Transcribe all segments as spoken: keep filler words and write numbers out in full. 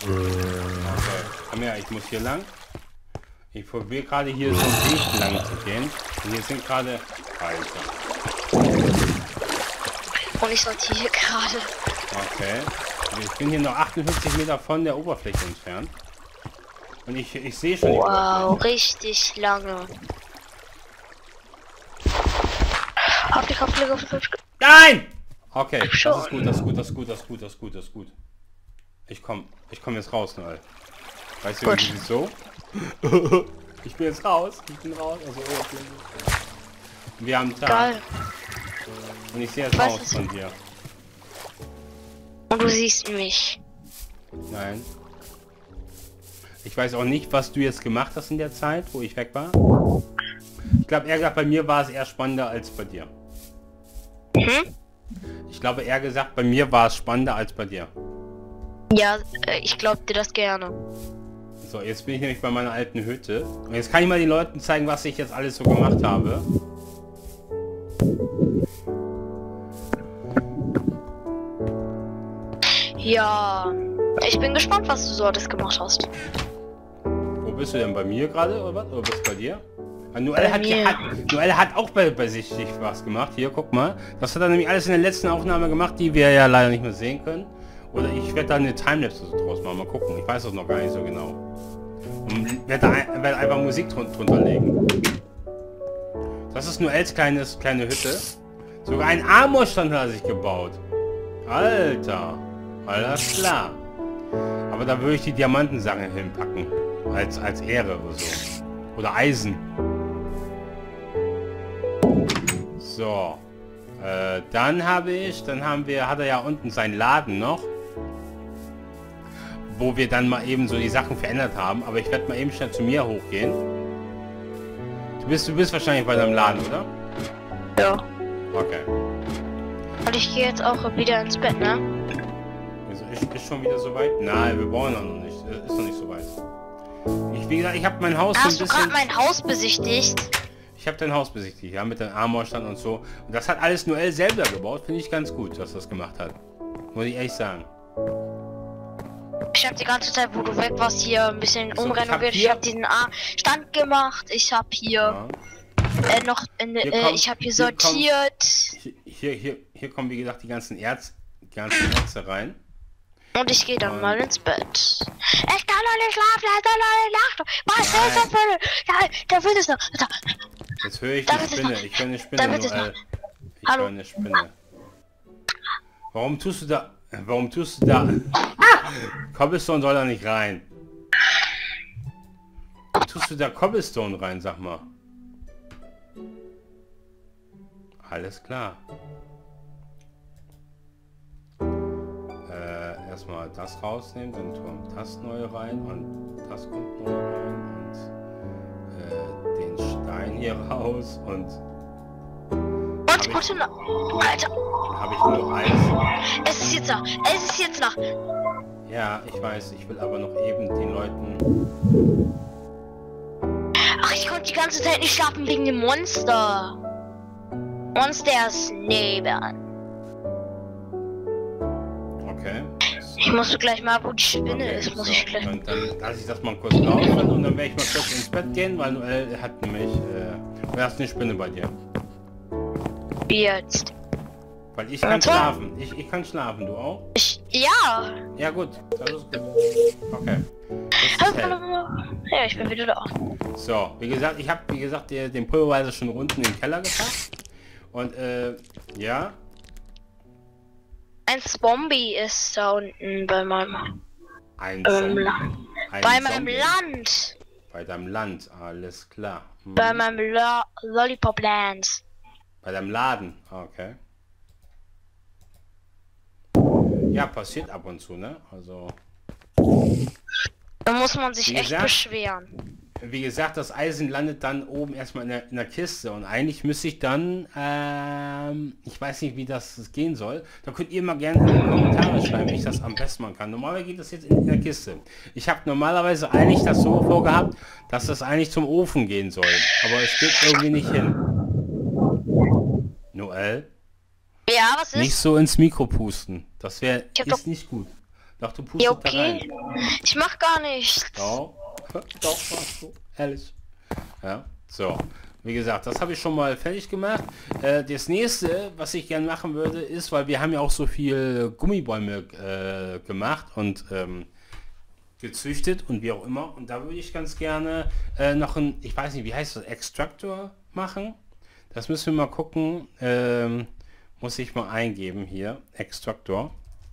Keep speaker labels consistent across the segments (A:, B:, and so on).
A: Okay, komm her, ich muss hier lang. Ich probiere gerade hier so einen Weg lang zu gehen. Und hier sind gerade... Alter.
B: Und ich sortiere gerade.
A: Okay. Ich bin hier noch achtundfünfzig Meter von der Oberfläche entfernt. Und ich, ich sehe schon die
B: Wow,
A: Oberfläche.
B: richtig lange. Hopplich, hopplich, hopplich, hopplich.
A: Nein! Okay, das
B: Schon.
A: ist gut, das ist gut, das ist gut, das ist gut, das ist gut, das ist gut. Ich komm, ich komm jetzt raus, Noel. Weißt du,
B: Gut.
A: wieso? Ich bin jetzt raus, ich bin raus. Also, wir haben Tag.
B: Geil.
A: Und ich sehe jetzt
B: Was
A: raus
B: ist-
A: von dir.
B: Und du siehst mich.
A: Nein. Ich weiß auch nicht, was du jetzt gemacht hast in der Zeit, wo ich weg war. Ich glaube, eher gesagt, bei mir war es eher spannender als bei dir.
B: Hm?
A: Ich glaube, eher gesagt, bei mir war es spannender als bei dir.
B: Ja, äh, ich glaub dir das gerne.
A: So, jetzt bin ich nämlich bei meiner alten Hütte. Und jetzt kann ich mal den Leuten zeigen, was ich jetzt alles so gemacht habe.
B: Ja, ich bin gespannt, was du so alles gemacht hast.
A: Wo bist du denn? Bei mir gerade oder was? Oder bist du bei dir? Ah, Noel,
B: Bei
A: hat,
B: mir.
A: hat, Noel hat auch bei, bei sich sich was gemacht. Hier, guck mal. Das hat er nämlich alles in der letzten Aufnahme gemacht, die wir ja leider nicht mehr sehen können. Oder ich werde da eine Timelapse draus machen. Mal gucken. Ich weiß das noch gar nicht so genau. Und werde, ein, werde einfach Musik drun drunter legen. Das ist Noels kleines, kleine Hütte. Sogar ein Armorstand hat er sich gebaut. Alter. Alles klar. Aber da würde ich die Diamantensachen hinpacken. Als, als Ehre oder so. Oder Eisen. So. Äh, dann habe ich, dann haben wir, hat er ja unten seinen Laden noch. Wo wir dann mal eben so die Sachen verändert haben. Aber ich werde mal eben schnell zu mir hochgehen. Du bist, du bist wahrscheinlich bei deinem Laden, oder?
B: Ja.
A: Okay.
B: Und ich gehe jetzt auch wieder ins Bett, ne?
A: Also ist, ist schon wieder soweit? Nein, wir brauchen noch nicht. Ist noch nicht so weit. Ich, wie gesagt, ich habe mein Haus
B: Hast
A: so
B: du
A: ein
B: gerade
A: bisschen...
B: mein Haus besichtigt?
A: Ich habe dein Haus besichtigt, ja, mit dem Armorstand und so. Und das hat alles Noel selber gebaut. Finde ich ganz gut, dass das gemacht hat. Muss ich ehrlich sagen.
B: Ich habe die ganze Zeit, wo du weg warst, hier ein bisschen
A: So, ich hab
B: umrenoviert. Ich
A: hier-
B: habe diesen A Stand gemacht. Ich habe hier
A: Ja.
B: äh, noch, in,
A: Hier
B: äh,
A: kommt-
B: ich habe hier
A: hier kommt-
B: sortiert.
A: Hier, hier, hier, hier kommen, wie gesagt, die ganzen Erz, die ganzen Erze rein.
B: Und ich gehe dann
A: Und-
B: mal ins Bett. Ich kann doch nicht schlafen, ich kann doch nicht schlafen. Was ist das für eine... Da, da wird es noch. Da,
A: Jetzt höre ich
B: Da
A: eine
B: wird es
A: Spinne.
B: noch-
A: Ich höre eine Spinne,
B: da wird es
A: Noel. Ich
B: Hallo?
A: höre eine Spinne. Warum tust du da... Warum tust du da... Cobblestone soll da nicht rein. Warum tust du da Cobblestone rein, sag mal? Alles klar. Äh, erstmal das rausnehmen, dann kommt das neu rein und das kommt neu rein und äh, den Stein hier raus und
B: und gute Nacht. Alter,
A: dann habe ich nur Eis.
B: es ist jetzt Nacht. Es ist jetzt Nacht.
A: Ja, ich weiß, ich will aber noch eben den Leuten...
B: Ach, ich konnte die ganze Zeit nicht schlafen wegen dem Monster. Monsters neben.
A: Okay.
B: Ich muss gleich mal, wo die Spinne
A: Okay,
B: ist, muss
A: so,
B: ich gleich.
A: Dann, dann lasse ich das mal kurz laufen und dann werde ich mal kurz ins Bett gehen, weil Noel hat nämlich... Äh, du hast eine Spinne bei dir.
B: Wie jetzt?
A: Weil ich kann
B: Und zwar-
A: schlafen. Ich, ich kann schlafen, du auch?
B: Ich, ja.
A: Ja gut, das ist gut. Okay. Das ist hell.
B: Ja, ich bin wieder da.
A: So, wie gesagt, ich habe wie gesagt den, den Pulverweiser schon unten in den Keller gepackt. Und äh, ja,
B: Ein Zombie ist da unten bei meinem,
A: ein
B: ähm,
A: Zombie.
B: La
A: Ein
B: bei meinem
A: Zombie.
B: Land.
A: Bei deinem Land, alles klar. Hm.
B: Bei meinem La Lollipop Land.
A: Bei deinem Laden, okay. Ja, passiert ab und zu, ne? Also,
B: Da muss man sich
A: Wie
B: echt
A: gesagt-
B: beschweren.
A: wie gesagt, das Eisen landet dann oben erstmal in der, in der Kiste und eigentlich müsste ich dann, ähm, ich weiß nicht, wie das gehen soll. Da könnt ihr mal gerne in die Kommentare schreiben, wie ich das am besten machen kann. Normalerweise geht das jetzt in der Kiste. Ich habe normalerweise eigentlich das so vorgehabt, dass das eigentlich zum Ofen gehen soll, aber es geht irgendwie nicht hin. Noel,
B: Ja, was ist?
A: nicht so ins Mikro pusten. Das wäre
B: Ich hab
A: ist nicht gut. Doch, du pustest
B: Ja,
A: da
B: okay.
A: rein.
B: Ich mach gar nichts.
A: Doch, doch, machst du. Ehrlich. Ja, so. Wie gesagt, das habe ich schon mal fertig gemacht. Äh, das nächste, was ich gerne machen würde, ist, weil wir haben ja auch so viel Gummibäume äh, gemacht und ähm, gezüchtet und wie auch immer. Und da würde ich ganz gerne äh, noch ein, ich weiß nicht, wie heißt das, Extraktor machen. Das müssen wir mal gucken. Ähm, muss ich mal eingeben hier. Extraktor.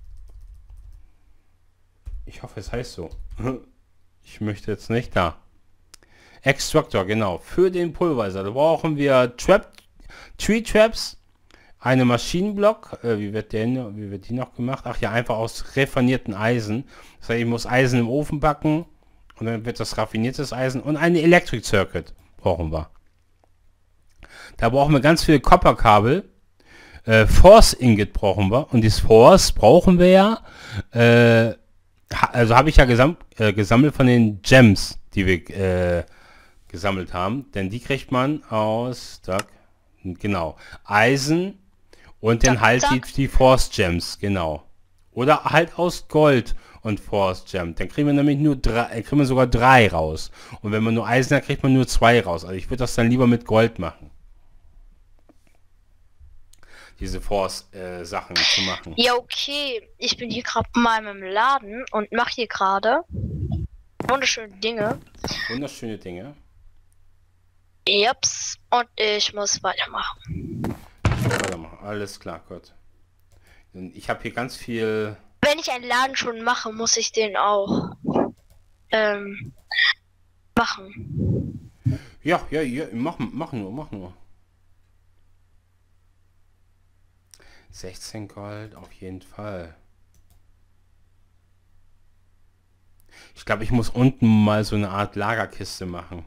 A: Ich hoffe, es heißt so. Ich möchte jetzt nicht da. Extractor, genau. Für den Pulverizer. Da brauchen wir Trap, Tree Traps, eine Maschinenblock. Äh, wie wird der, wie wird die noch gemacht? Ach ja, einfach aus raffinierten Eisen. Das heißt, ich muss Eisen im Ofen backen und dann wird das raffiniertes Eisen und eine Electric Circuit brauchen wir. Da brauchen wir ganz viel Copperkabel. Äh, Force Ingot brauchen wir und dieses Force brauchen wir ja. Äh, also habe ich ja gesam äh, gesammelt von den Gems, die wir äh, gesammelt haben, denn die kriegt man aus, zack, genau, Eisen und dann
B: Zack,
A: halt die,
B: zack.
A: die Force Gems, genau. Oder halt aus Gold und Force Gem. Dann kriegen wir nämlich nur drei, äh, kriegen wir sogar drei raus. Und wenn man nur Eisen hat, kriegt man nur zwei raus. Also ich würde das dann lieber mit Gold machen. Diese Force-Sachen äh, zu machen.
B: Ja, okay. Ich bin hier gerade mal im Laden und mache hier gerade wunderschöne Dinge.
A: Wunderschöne Dinge.
B: Jups. Und ich muss weitermachen.
A: Weitermachen. Alles klar, gut. Ich habe hier ganz viel...
B: Wenn ich einen Laden schon mache, muss ich den auch ähm, machen.
A: Ja, ja, ja, mach, mach nur, mach nur. sechzehn Gold, auf jeden Fall. Ich glaube, ich muss unten mal so eine Art Lagerkiste machen.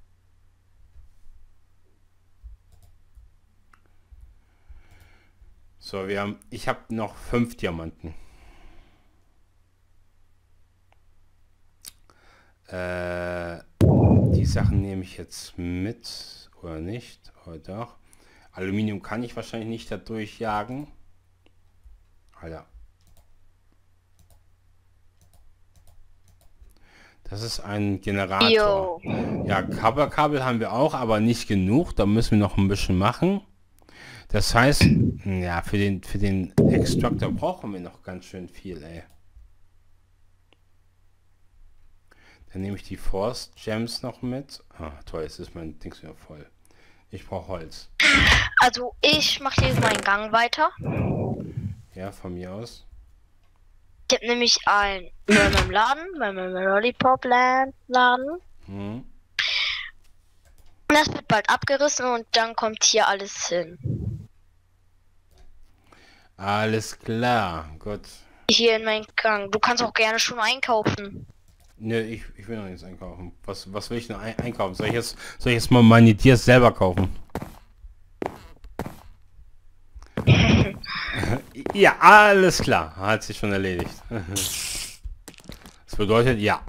A: So, wir haben, ich habe noch fünf Diamanten. Äh, die Sachen nehme ich jetzt mit oder nicht, oder doch. Aluminium kann ich wahrscheinlich nicht da durchjagen. Alter. Das ist ein Generator.
B: Yo.
A: Ja, Copperkabel haben wir auch, aber nicht genug. Da müssen wir noch ein bisschen machen. Das heißt, ja, für den, für den Extractor brauchen wir noch ganz schön viel, ey. Dann nehme ich die Force Gems noch mit. Ah, toll, jetzt ist mein Ding wieder voll. Ich brauche Holz.
B: Also ich mache hier meinen Gang weiter.
A: Ja, von mir aus.
B: Ich habe nämlich ein bei meinem Laden, bei meinem Lollipop Land Laden.
A: Hm.
B: Das wird bald abgerissen und dann kommt hier alles hin.
A: Alles klar, gut.
B: Hier in meinen Gang. Du kannst auch gerne schon einkaufen.
A: Ne, ich, ich will noch nichts einkaufen. Was, was will ich noch ein einkaufen? Soll ich jetzt, soll ich jetzt mal meine Tiers selber kaufen? Ja, alles klar. Hat sich schon erledigt. Das bedeutet ja.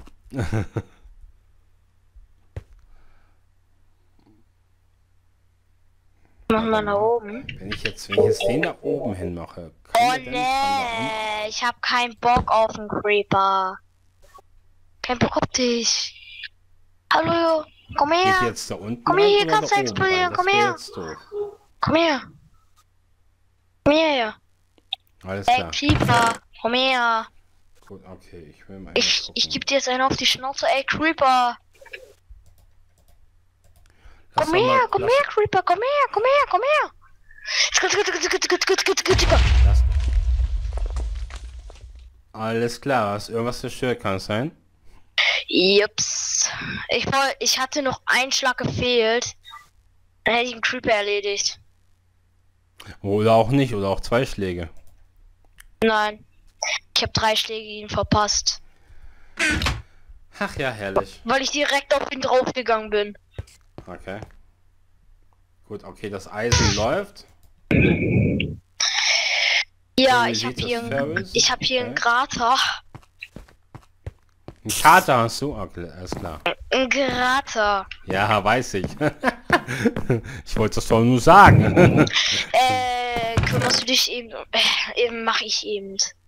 B: Machen wir nach oben.
A: Wenn ich jetzt, wenn ich jetzt den da oben hin mache.
B: Oh nee, ich habe keinen Bock auf einen Creeper. Kein Bock auf dich. Hallo, komm
A: Geht
B: her.
A: jetzt da unten
B: Komm her,
A: rein
B: hier
A: oder
B: kannst du
A: da oben
B: explodieren,
A: rein? Das
B: komm
A: wär
B: her.
A: jetzt doof.
B: Komm her. Komm her.
A: Alles
B: Hey,
A: klar.
B: Creeper, komm her.
A: Gut, okay, ich will mal
B: Ich,
A: gucken.
B: ich geb dir jetzt einen auf die Schnauze, ey, Creeper.
A: Lass
B: Komm
A: doch
B: her,
A: mal-
B: komm
A: lass-
B: her, Creeper, komm her, komm her, komm her.
A: lass- Alles klar, was irgendwas zerstört kann es sein?
B: Jups. Ich wollte, ich hatte noch einen Schlag gefehlt. Dann hätte ich einen Creeper erledigt.
A: Oder auch nicht, oder auch zwei Schläge.
B: Nein. Ich habe drei Schläge ihn verpasst.
A: Ach ja, herrlich.
B: Weil ich direkt auf ihn draufgegangen bin.
A: Okay. Gut, okay, das Eisen läuft.
B: Ja,
A: Wie
B: ich
A: sieht
B: habe
A: das
B: hier, einen-
A: Ferris?
B: ich habe hier einen
A: Okay.
B: Krater.
A: Ein Kater hast du? Okay, alles klar.
B: Ein Krater.
A: Ja, weiß ich. Ich wollte das doch nur sagen.
B: Äh, kümmerst du dich eben? Äh, eben mache ich eben.